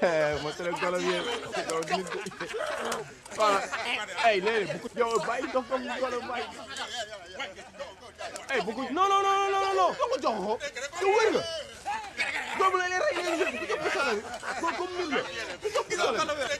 ma tere golo bi voilà ay léegi bu ko yow bàyyi dof dof golo bàyyi ay bu ko non non non non non ko jox ko te wër nga doomu la rey leen ko jox ko sala ko comme nit la ko jox ko sala